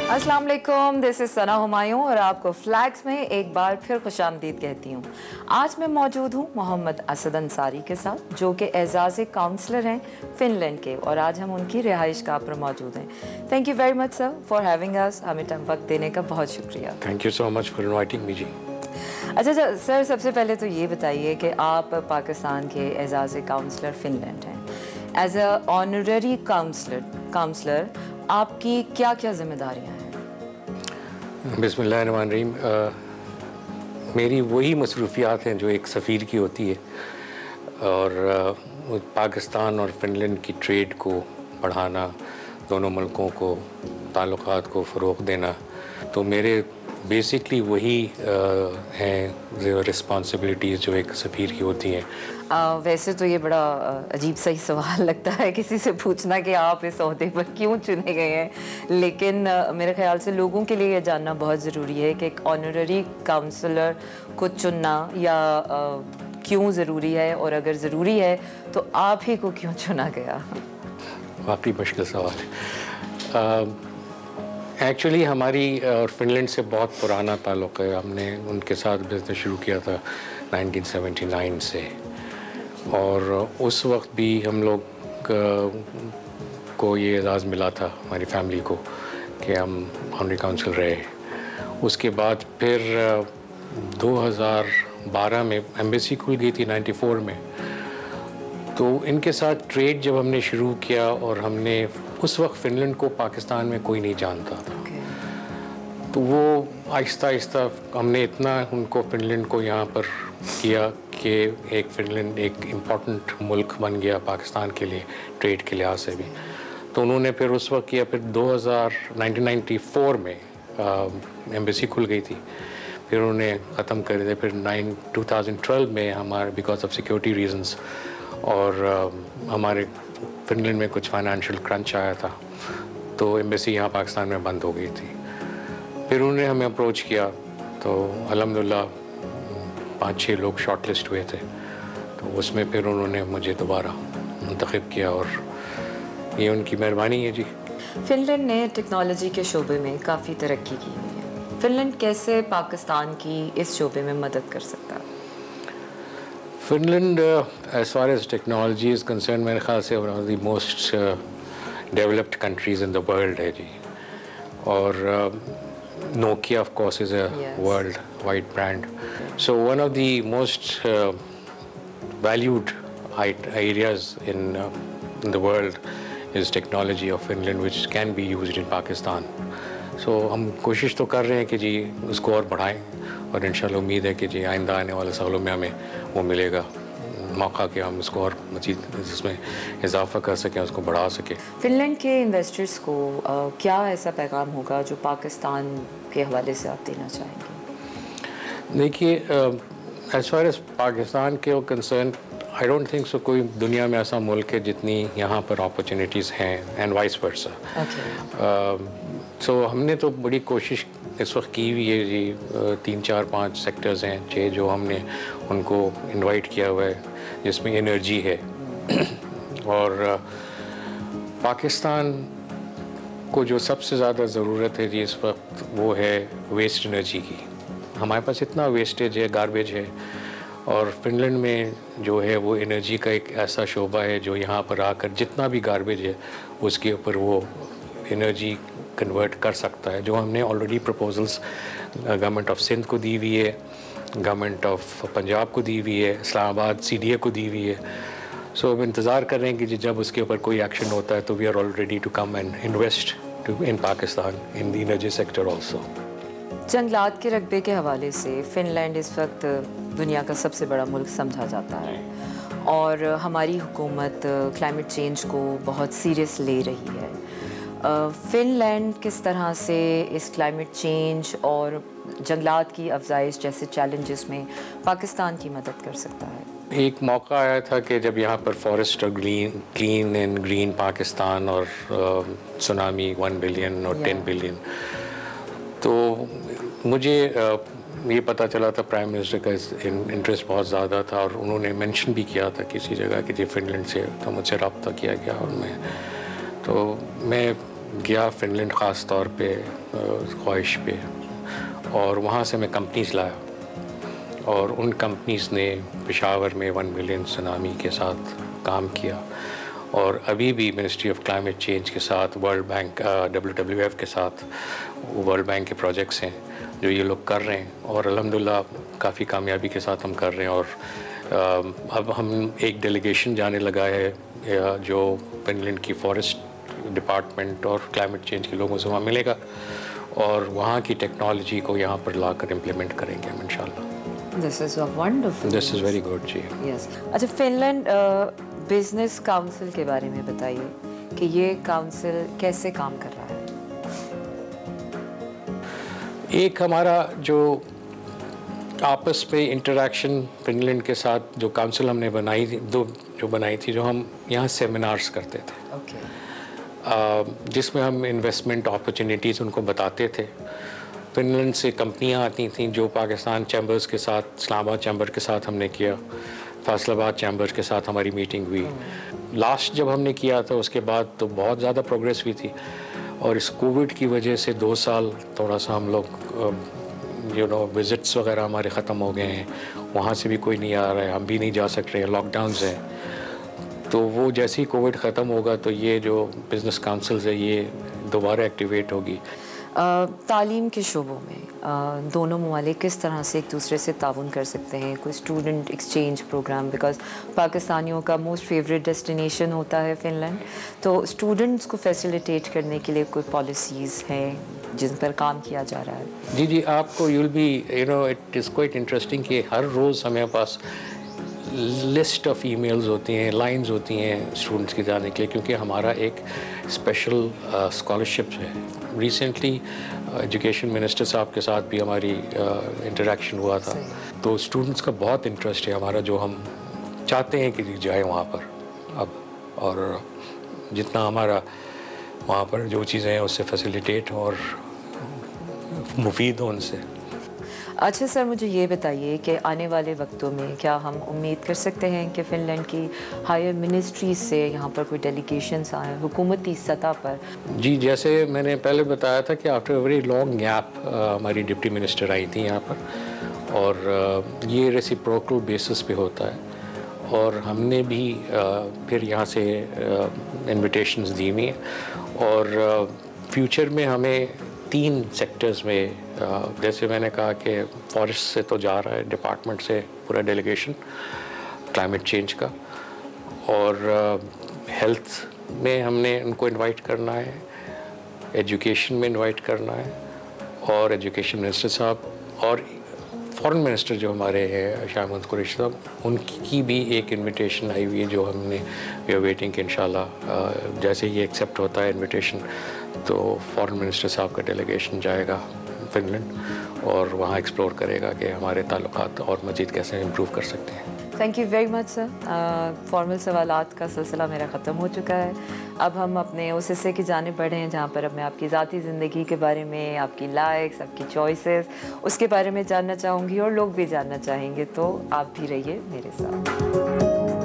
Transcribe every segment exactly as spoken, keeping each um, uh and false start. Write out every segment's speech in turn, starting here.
अस्सलाम वालेकुम, this is सना हुमायूं और आपको फ्लैग्स में एक बार फिर खुशामदीद कहती हूँ। आज मैं मौजूद हूँ मोहम्मद असद अंसारी के साथ, जो कि एजाज़ काउंसलर हैं फ़िनलैंड के, और आज हम उनकी रिहाइश गाह पर मौजूद हैं। Thank you very much sir for having us, हमें वक्त देने का बहुत शुक्रिया। Thank you so much for inviting me जी। अच्छा अच्छा सर, सबसे पहले तो ये बताइए कि आप पाकिस्तान के एजाज़ काउंसलर फ़िनलैंड हैं। As a honorary counsellor counsellor आपकी क्या क्या जिम्मेदारियाँ हैं? बिस्मिल्लाहिर्रहमानिर्रहीम। मेरी वही मसरूफियात हैं जो एक सफ़ीर की होती है, और आ, पाकिस्तान और फ़िनलैंड की ट्रेड को बढ़ाना, दोनों मुल्कों को ताल्लुकात को फ़रोग़ देना, तो मेरे बेसिकली वही हैं रिस्पॉन्सिबिलिटीज़ जो एक सफ़ीर की होती हैं। आ, वैसे तो ये बड़ा अजीब सा ही सवाल लगता है किसी से पूछना कि आप इस ओहदे पर क्यों चुने गए हैं, लेकिन आ, मेरे ख्याल से लोगों के लिए ये जानना बहुत ज़रूरी है कि एक ऑनररी काउंसलर को चुनना या आ, क्यों ज़रूरी है, और अगर ज़रूरी है तो आप ही को क्यों चुना गया? वाकई मुश्किल सवाल है। एक्चुअली हमारी और फ़िनलैंड से बहुत पुराना ताल्लुक़ है। हमने उनके साथ बिज़नेस शुरू किया था नाइनटीन सेवेंटी नाइन से, और उस वक्त भी हम लोग को ये एजाज़ मिला था हमारी फैमिली को कि हम ऑनरी काउंसिल रहे। उसके बाद फिर दो हज़ार बारह में एम्बेसी खुल गई थी चौरानवे में, तो इनके साथ ट्रेड जब हमने शुरू किया, और हमने उस वक्त फ़िनलैंड को पाकिस्तान में कोई नहीं जानता था, okay. तो वो आहिस्ता आहिस्ता हमने इतना उनको फ़िनलैंड को यहाँ पर किया कि एक फ़िनलैंड एक इम्पॉर्टेंट मुल्क बन गया पाकिस्तान के लिए ट्रेड के लिहाज से भी। तो उन्होंने फिर उस वक्त किया। फिर दो हज़ार नाइनटीन चौरानवे में एम्बेसी खुल गई थी, फिर उन्होंने ख़त्म कर दिया। फिर नाइन टू थाउजेंड ट्वेल्व में हमारे बिकॉज ऑफ सिक्योरिटी रीजंस और uh, हमारे फ़िनलैंड में कुछ फाइनेंशियल क्रंच आया था, तो एम्बेसी यहाँ पाकिस्तान में बंद हो गई थी। फिर उन्होंने हमें अप्रोच किया, तो अल्हम्दुलिल्लाह पाँच छः लोग शॉर्ट लिस्ट हुए थे, तो उसमें फिर उन्होंने मुझे दोबारा मुंतखब किया, और ये उनकी मेहरबानी है जी। फ़िनलैंड ने टेक्नोलॉजी के शोबे में काफ़ी तरक्की की हुई है। फ़िनलैंड कैसे पाकिस्तान की इस शोबे में मदद कर सकता है? Finland as far as technology is concern, मेरे ख्याल से one of the most developed countries in the world है जी। और Nokia of course is a world wide brand, so one of the most valued areas in uh, in the world is technology of Finland, which can be used in Pakistan. So हम कोशिश तो कर रहे हैं कि जी उसको और बढ़ाएं, और इंशाल्लाह उम्मीद है कि जी आइंदा आने वाले सालों में हमें वो मिलेगा मौका कि हम उसको और मज़ीद इसमें इजाफा कर सकें, उसको बढ़ा सकें। फ़िनलैंड के इन्वेस्टर्स को आ, क्या ऐसा पैगाम होगा जो पाकिस्तान के हवाले से आप देना चाहेंगे? देखिए, एज़ फार एज़ पाकिस्तान के concern, I don't think so कोई दुनिया में ऐसा मुल्क है जितनी यहाँ पर अपॉर्चुनिटीज़ हैं, एंड वाइस वर्सा। सो हमने तो बड़ी कोशिश इस वक्त की हुई है जी। तीन चार पांच सेक्टर्स हैं छः जो हमने उनको इनवाइट किया हुआ है, जिसमें एनर्जी है और पाकिस्तान को जो सबसे ज़्यादा ज़रूरत है जी इस वक्त वो है वेस्ट एनर्जी की। हमारे पास इतना वेस्टेज है, गार्बेज है, और फ़िनलैंड में जो है वो एनर्जी का एक ऐसा शोबा है जो यहाँ पर आकर जितना भी गार्बेज है उसके ऊपर वो एनर्जी कन्वर्ट कर सकता है, जो हमने already proposals government of Sindh को दी हुई है, गवर्नमेंट ऑफ पंजाब को दी हुई है, इस्लामाबाद सी डी ए को दी हुई है। सो अब इंतज़ार कर रहे हैं कि जब उसके ऊपर कोई एक्शन होता है तो we are all ready to come and invest to in Pakistan in the energy sector also. जंगलात के रकबे के हवाले से फ़िनलैंड इस वक्त दुनिया का सबसे बड़ा मुल्क समझा जाता है, और हमारी हुकूमत क्लाइमेट चेंज को बहुत सीरियस ले रही है। फ़िनलैंड किस तरह से इस क्लाइमेट चेंज और जंगलात की अफजाइश जैसे चैलेंजेस में पाकिस्तान की मदद कर सकता है? एक मौका आया था कि जब यहाँ पर फॉरेस्ट और green clean and green Pakistan और सुनामी वन बिलियन और टेन बिलियन, तो मुझे ये पता चला था प्राइम मिनिस्टर का इंटरेस्ट बहुत ज़्यादा था, और उन्होंने मेंशन भी किया था किसी जगह कि जी फ़िनलैंड से, तो मुझसे रब्ता किया गया, और मैं तो मैं गया फिनलैंड ख़ास तौर पे ख्वाहिश पे, और वहाँ से मैं कंपनीज लाया और उन कंपनीज ने पेशावर में वन मिलियन सुनामी के साथ काम किया, और अभी भी मिनिस्ट्री ऑफ क्लाइमेट चेंज के साथ, world bank, W W F के साथ, वर्ल्ड बैंक के प्रोजेक्ट्स हैं जो ये लोग कर रहे हैं, और अल्हम्दुलिल्लाह काफ़ी कामयाबी के साथ हम कर रहे हैं। और uh, अब हम एक डेलीगेशन जाने लगा है जो फिनलैंड की फॉरेस्ट डिपार्टमेंट और क्लाइमेट चेंज के लोगों से वहाँ मिलेगा, और वहाँ की टेक्नोलॉजी को यहाँ पर लाकर इम्प्लीमेंट करेंगे हम इंशाल्लाह। This is wonderful, this is very good जी। यस। अच्छा, फिनलैंड बिजनेस काउंसिल के बारे में बताइए कि ये काउंसिल कैसे काम कर रहा है। एक हमारा जो आपस में इंटरेक्शन फिनलैंड के साथ जो काउंसिल हमने बनाई थी, दो जो बनाई थी, जो हम यहाँ सेमिनार्स करते थे, okay. uh, जिसमें हम इन्वेस्टमेंट अपॉर्चुनिटीज़ उनको बताते थे। फिनलैंड से कंपनियाँ आती थी जो पाकिस्तान चैम्बर्स के साथ, इस्लामाबाद चैम्बर के साथ हमने किया, फैसलाबाद चैम्बर के साथ हमारी मीटिंग हुई। लास्ट जब हमने किया था उसके बाद तो बहुत ज़्यादा प्रोग्रेस हुई थी, और इस कोविड की वजह से दो साल थोड़ा सा हम लोग यू नो विज़िट्स वगैरह हमारे ख़त्म हो गए हैं, वहाँ से भी कोई नहीं आ रहा है, हम भी नहीं जा सक रहे हैं, लॉकडाउन्स हैं। तो वो जैसे ही कोविड ख़त्म होगा तो ये जो बिज़नेस काउंसिल्स है ये दोबारा एक्टिवेट होगी। तालीम के शोबों में uh, दोनों ममालिक किस तरह से एक दूसरे से ताउन कर सकते हैं? कोई स्टूडेंट एक्सचेंज प्रोग्राम, बिकॉज पाकिस्तानियों का मोस्ट फेवरेट डेस्टिनेशन होता है फिनलैंड, तो स्टूडेंट्स को फैसिलिटेट करने के लिए कोई पॉलिसीज़ हैं जिन पर काम किया जा रहा है? जी जी, आपको you'll be you know it is quite interesting कि हर रोज़ हमें पास लिस्ट ऑफ ईमेल्स होती हैं, लाइंस होती हैं स्टूडेंट्स के जाने के लिए, क्योंकि हमारा एक स्पेशल स्कॉलरशिप है। रिसेंटली एजुकेशन मिनिस्टर साहब के साथ भी हमारी इंटरेक्शन uh, हुआ था, तो स्टूडेंट्स का बहुत इंटरेस्ट है हमारा, जो हम चाहते हैं कि जाए वहाँ पर अब, और जितना हमारा वहाँ पर जो चीज़ें हैं उससे फैसिलिटेट और मुफीद हो उनसे। अच्छा सर, मुझे ये बताइए कि आने वाले वक्तों में क्या हम उम्मीद कर सकते हैं कि फ़िनलैंड की हायर मिनिस्ट्रीज से यहाँ पर कोई डेलीगेशंस आए हुकूमती सतह पर? जी, जैसे मैंने पहले बताया था कि आफ्टर वेरी लॉन्ग गैप हमारी डिप्टी मिनिस्टर आई थी यहाँ पर, और uh, ये रेसिप्रोकल बेसिस पे होता है, और हमने भी uh, फिर यहाँ से इन्विटेशंस uh, दी हुई हैं, और फ्यूचर uh, में हमें तीन सेक्टर्स में, जैसे मैंने कहा कि फॉरेस्ट से तो जा रहा है डिपार्टमेंट से पूरा डेलीगेशन क्लाइमेट चेंज का, और हेल्थ में हमने उनको इनवाइट करना है, एजुकेशन में इनवाइट करना है, और एजुकेशन मिनिस्टर साहब और फॉरेन मिनिस्टर जो हमारे हैं शाह महमूद कुरैशी साहब, उनकी भी एक इनविटेशन आई हुई है जो हमने वी आर वेटिंग कि इंशाल्लाह जैसे ही एक्सेप्ट होता है इनविटेशन तो फॉरेन मिनिस्टर साहब का डेलीगेशन जाएगा फिनलैंड और वहाँ एक्सप्लोर करेगा कि हमारे ताल्लुकात और मज़ीद कैसे इम्प्रूव कर सकते हैं। Thank you very much sir. Formal सवालात का सिलसिला मेरा ख़त्म हो चुका है। अब हम अपने उस हिस्से की जानिब बढ़े हैं जहाँ पर अब मैं आपकी ज़ाती ज़िंदगी के बारे में, आपकी लाइक्स, आपकी चॉइसेस, उसके बारे में जानना चाहूँगी और लोग भी जानना चाहेंगे, तो आप भी रहिए मेरे साथ।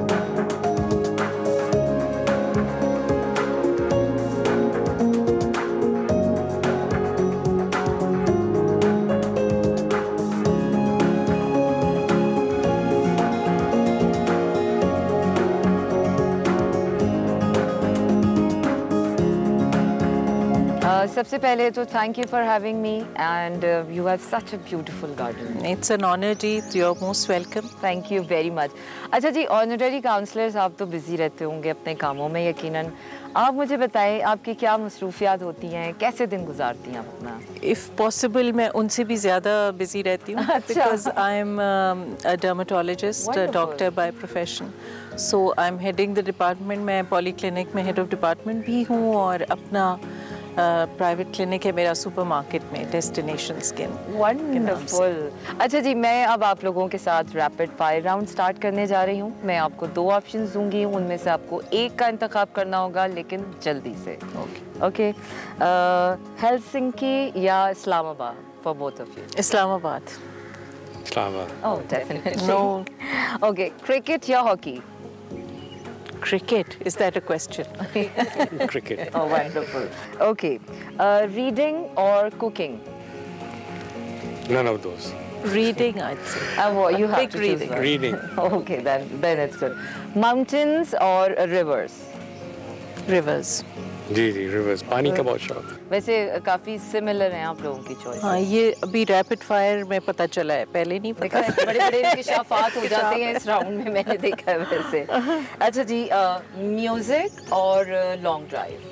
सबसे पहले तो thank you for having me and you have such a beautiful garden. It's an honour जी, you are most welcome. Thank you very much. अच्छा जी, ऑनररी काउंसलर्स आप तो बिजी रहते होंगे अपने कामों में यकीनन, आप मुझे बताएं आपकी क्या मसरूफियात होती हैं, कैसे दिन गुजारती हैं आप अपना? इफ़ पॉसिबल मैं उनसे भी ज़्यादा बिजी रहती हूँ because I am a dermatologist, doctor by profession, so I am heading the department. मैं पॉली क्लिनिक में हेड ऑफ डिपार्टमेंट भी हूँ और अपना प्राइवेट uh, क्लिनिक है मेरा सुपर मार्केट में, डेस्टिनेशन स्किन। वंडरफुल। अच्छा जी, मैं अब आप लोगों के साथ रैपिड फायर राउंड स्टार्ट करने जा रही हूँ। मैं आपको दो ऑप्शंस दूंगी, उनमें से आपको एक का इंतखाब करना होगा, लेकिन जल्दी से। Okay okay. हेलसिंकी या Islamabad for both of you? Islamabad. Islamabad. Oh definitely. No. Okay, cricket या hockey? Cricket? Is that a question? Cricket. Oh, wonderful. Okay. Uh, reading or cooking? None of those. Reading, I'd say. Uh, well, you have Big to choose reading. one. Reading. Okay, then then it's good. Mountains or uh, rivers? Rivers. जी जी rivers पानी का बहुत शौक. वैसे काफी similar हैं आप लोगों की चॉइस. हाँ, ये अभी रैपिड फायर में पता चला है, पहले नहीं पता. बड़े बड़े इंकिशाफात हो जाते हैं इस राउंड में, मैंने देखा है वैसे. अच्छा जी, म्यूजिक और long drive?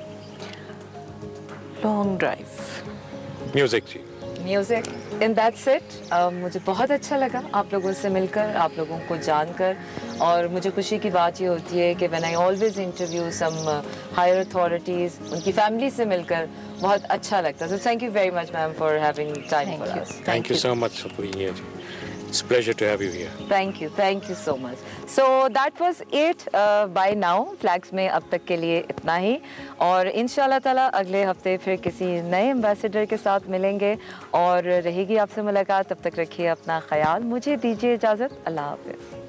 Long drive. Music जी. म्यूजिक. In that's it. मुझे बहुत अच्छा लगा आप लोगों से मिलकर, आप लोगों को जानकर, और मुझे खुशी की बात ये होती है कि when I always interview some higher authorities, उनकी फैमिली से मिलकर बहुत अच्छा लगता है. So thank you very much ma'am for having time for us. Thank you so much for being here. It's a pleasure to have you here. Thank you, thank you so much. So that was it uh, by now. Flags में अब तक के लिए इतना ही, और इंशाल्लाह ताला अगले हफ्ते फिर किसी नए एम्बेसडर के साथ मिलेंगे और रहेगी आपसे मुलाकात. तब तक रखिए अपना ख्याल. मुझे दीजिए इजाज़त. अल्लाह हाफ़िज़.